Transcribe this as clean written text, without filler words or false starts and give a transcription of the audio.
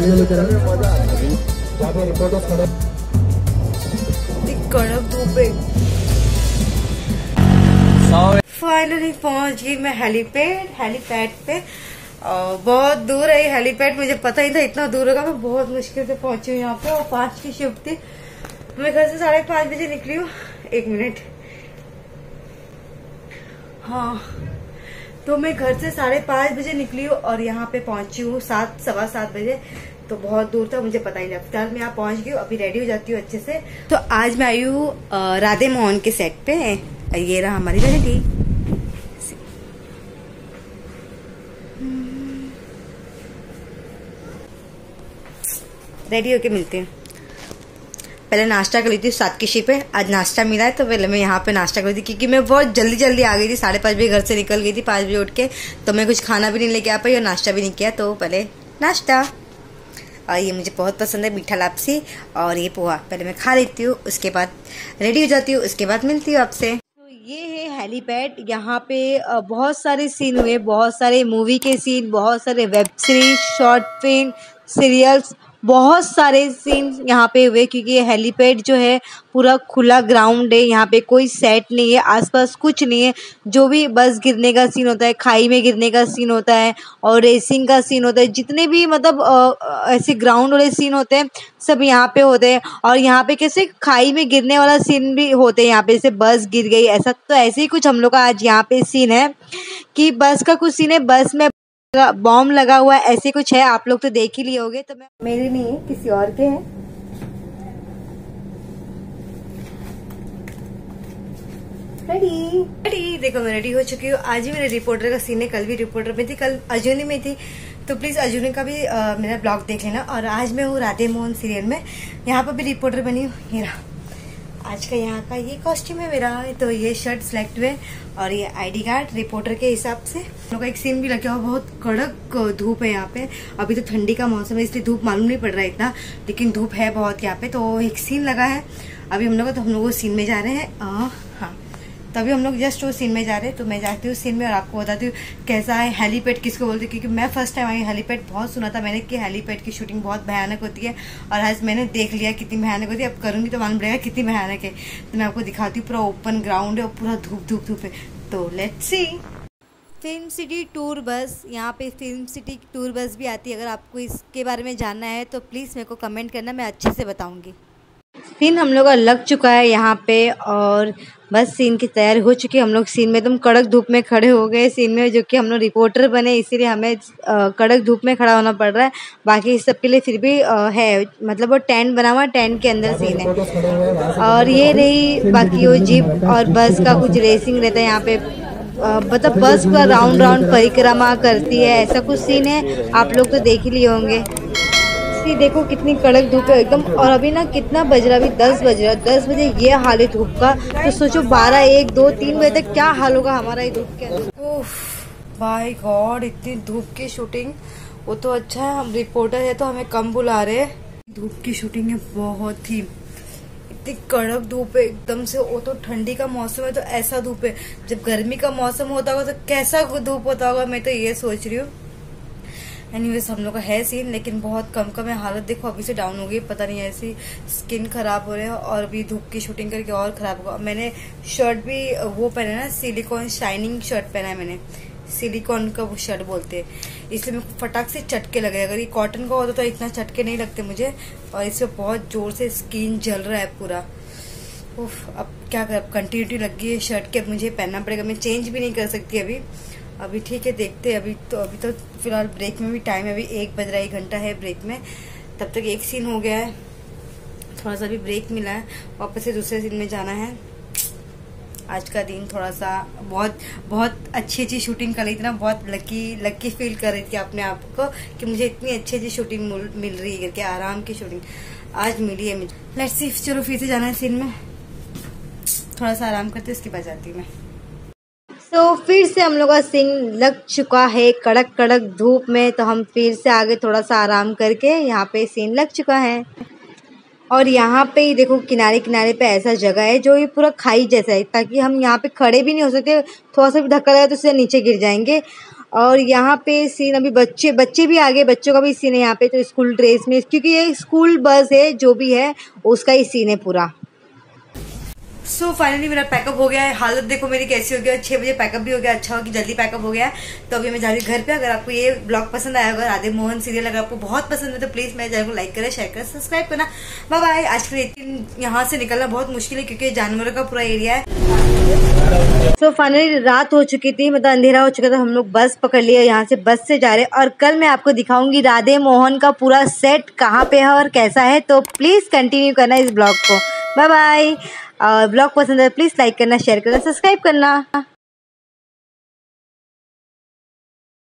कड़क धूप है। फाइनली पहुंच गई मैं हेलीपैड पे। बहुत दूर है ये हेलीपैड, मुझे पता ही था इतना दूर होगा। मैं बहुत मुश्किल से पहुंची हूँ यहाँ पे और 5 की शिफ्ट थी। मैं घर से 5:30 बजे निकली हूँ। 1 मिनट, हाँ, तो मैं घर से 5:30 बजे निकली हूँ और यहाँ पे पहुंची हूँ 7-7:15 बजे। तो बहुत दूर था, मुझे पता ही नहीं। फिलहाल मैं यहाँ पहुंच गई हूँ, अभी रेडी हो जाती हूँ अच्छे से। तो आज मैं आई हूँ राधे मोहन के सेट पे। ये रहा हमारी रेडी। रेडी होके मिलते हैं। पहले नाश्ता कर ली थी 7 की शिप पे। आज नाश्ता मिला है तो पहले मैं यहाँ पे नाश्ता कर ली थी, क्योंकि मैं बहुत जल्दी आ गई थी। 5:30 बजे घर से निकल गई थी, 5 बजे उठ के। तो मैं कुछ खाना भी नहीं लेके आ पाई और नाश्ता भी नहीं किया। तो पहले नाश्ता, और ये मुझे बहुत पसंद है, मीठा लापसी और ये पोहा। पहले मैं खा लेती हूँ, उसके बाद रेडी हो जाती हूँ, उसके बाद मिलती हूँ आपसे। तो ये है हेलीपैड। यहाँ पे बहुत सारे सीन हुए, बहुत सारे मूवी के सीन, बहुत सारे web series, short film, serials, बहुत सारे सीन यहाँ पे हुए। क्योंकि ये हेलीपैड जो है पूरा खुला ग्राउंड है, यहाँ पे कोई सेट नहीं है, आसपास कुछ नहीं है। जो भी बस गिरने का सीन होता है, खाई में गिरने का सीन होता है और रेसिंग का सीन होता है, जितने भी मतलब ऐसे ग्राउंड वाले सीन होते हैं सब यहाँ पे होते हैं। और यहाँ पे कैसे खाई में गिरने वाला सीन भी होते हैं यहाँ पे, जैसे बस गिर गई ऐसा। तो ऐसे ही कुछ हम लोग का आज यहाँ पे सीन है कि बस का कुछ सीन है, बस में बॉम्ब लगा हुआ है, ऐसे कुछ है। आप लोग तो देख ही लिए होंगे। तो मैं, मेरे नहीं है, किसी और के हैं। रेडी देखो, मैं रेडी हो चुकी हूँ। आज ही मेरे रिपोर्टर का सीन है, कल भी रिपोर्टर में थी, कल अजूनी में थी। तो प्लीज अजूनी का भी मेरा ब्लॉग देख लेना। और आज मैं हूँ राधे मोहन सीरियल में, यहाँ पर भी रिपोर्टर बनी हूँ। ये रहा आज का यहाँ का ये कॉस्ट्यूम है मेरा। तो ये शर्ट सिलेक्ट हुए और ये आईडी कार्ड रिपोर्टर के हिसाब से। लोगों का एक सीन भी लगा हुआ, बहुत कड़क धूप है यहाँ पे। अभी तो ठंडी का मौसम है, इसलिए धूप मालूम नहीं पड़ रहा है इतना, लेकिन धूप है बहुत यहाँ पे। तो एक सीन लगा है अभी हम लोग सीन में जा रहे हैं। हाँ, तभी हम लोग जस्ट वो सीन में जा रहे हैं। तो मैं जाती हूँ सीन में और आपको बताती हूँ कैसा है। हेलीपैड किसको बोलते हैं, क्योंकि मैं फर्स्ट टाइम आई। हेलीपैड बहुत सुना था मैंने कि हेलीपैड की शूटिंग बहुत भयानक होती है, और आज मैंने देख लिया कितनी भयानक होती है। अब करूंगी तो मालूम पड़ेगा कितनी भयानक है। तो मैं आपको दिखाती हूँ, पूरा ओपन ग्राउंड है और पूरा धूप है। तो let's see. Film city tour bus, यहाँ पे फिल्म सिटी टूर बस भी आती है। अगर आपको इसके बारे में जानना है तो प्लीज़ मेरे को कमेंट करना, मैं अच्छे से बताऊँगी। सीन हम लोग का लग चुका है यहाँ पे और बस सीन की तैयारी हो चुकी है। हम लोग सीन में एकदम कड़क धूप में खड़े हो गए सीन में, जो कि हम लोग रिपोर्टर बने, इसीलिए हमें कड़क धूप में खड़ा होना पड़ रहा है। बाकी इस सब के लिए फिर भी है, मतलब वो टेंट बना हुआ, टेंट के अंदर सीन है। और ये रही बाकी वो जीप और बस का कुछ रेसिंग रहता है यहाँ पे। मतलब बस पूरा राउंड परिक्रमा करती है, ऐसा कुछ सीन है। आप लोग तो देख ही लिए होंगे। देखो कितनी कड़क धूप है एकदम। और अभी ना कितना बज रहा, अभी 10 बज रहा है। 10 बजे ये हाल है धूप का, तो सोचो 12, 1, 2, 3 बजे तक क्या हाल होगा हमारा ये धूप के अंदर। बाय गॉड, इतनी धूप की शूटिंग। वो तो अच्छा है हम रिपोर्टर है तो हमें कम बुला रहे हैं। धूप की शूटिंग है बहुत ही, इतनी कड़क धूप है एकदम से। वो तो ठंडी का मौसम है तो ऐसा धूप है, जब गर्मी का मौसम होता होगा तो कैसा धूप होता होगा, मैं तो ये सोच रही हूँ। एनीवेज हम लोग का है सीन, लेकिन बहुत कम है। हालत देखो अभी से डाउन हो गई, पता नहीं ऐसी स्किन खराब हो रही है। और अभी धूप की शूटिंग करके और खराब होगा। मैंने शर्ट भी वो पहना ना, सिलिकॉन शाइनिंग शर्ट पहना है मैंने, सिलिकॉन का वो शर्ट बोलते हैं, इसलिए मेरे को फटाक से चटके लगे। अगर ये कॉटन का होता तो इतना चटके नहीं लगते मुझे। और इसमें बहुत जोर से स्किन जल रहा है पूरा। उफ, अब क्या कर, कंटिन्यूटी लग गई है शर्ट के, अब मुझे पहनना पड़ेगा। मैं चेंज भी नहीं कर सकती अभी ठीक है, देखते हैं। अभी तो फिलहाल ब्रेक में भी टाइम है, अभी 1 बज रहा है, 1 घंटा है ब्रेक में। तब तक एक सीन हो गया है, थोड़ा सा भी ब्रेक मिला है, वापस से दूसरे सीन में जाना है। आज का दिन थोड़ा सा बहुत अच्छी शूटिंग कर रही थी ना, बहुत लकी फील कर रही थी अपने आप को कि मुझे इतनी अच्छी शूटिंग मिल रही है करके। आराम की शूटिंग आज मिली है मुझे। लेट्स सी, चलो फिर से जाना है सीन में, थोड़ा सा आराम करते उसके बाद जाती हूँ मैं। तो फिर से हम लोग का सीन लग चुका है कड़क धूप में। तो हम फिर से आगे थोड़ा सा आराम करके यहाँ पे सीन लग चुका है। और यहाँ पे ही देखो किनारे पे ऐसा जगह है जो ये पूरा खाई जैसा है, ताकि हम यहाँ पे खड़े भी नहीं हो सकते। थोड़ा सा भी धक्का लगा तो सीधे नीचे गिर जाएंगे। और यहाँ पे सीन अभी बच्चे भी आ गए, बच्चों का भी सीन है यहाँ पे, तो स्कूल ड्रेस में, क्योंकि ये स्कूल बस है जो भी है उसका ही सीन है पूरा। सो फाइनली मेरा पैकअप हो गया है। हालत देखो मेरी कैसी हो गई है। 6 बजे पैकअप भी हो गया। अच्छा हो कि जल्दी पैकअप हो गया है। तो अभी मैं जा रही हूँ घर पे। अगर आपको ये ब्लॉग पसंद आया होगा, राधे मोहन सीरियल अगर आपको बहुत पसंद है तो प्लीज मेरे चैनल को लाइक करें, शेयर करें, सब्सक्राइब करना। Bye bye. आज के लिए यहाँ से निकलना बहुत मुश्किल है क्योंकि जानवरों का पूरा एरिया है। तो फाइनली रात हो चुकी थी, मतलब अंधेरा हो चुका था। हम लोग बस पकड़ लिया, यहाँ से बस से जा रहे हैं और कल मैं आपको दिखाऊंगी राधे मोहन का पूरा सेट कहाँ पे है और कैसा है। तो प्लीज कंटिन्यू करना इस ब्लॉग को। Bye bye. ब्लॉग पसंद है प्लीज लाइक करना, शेयर करना, सब्सक्राइब करना।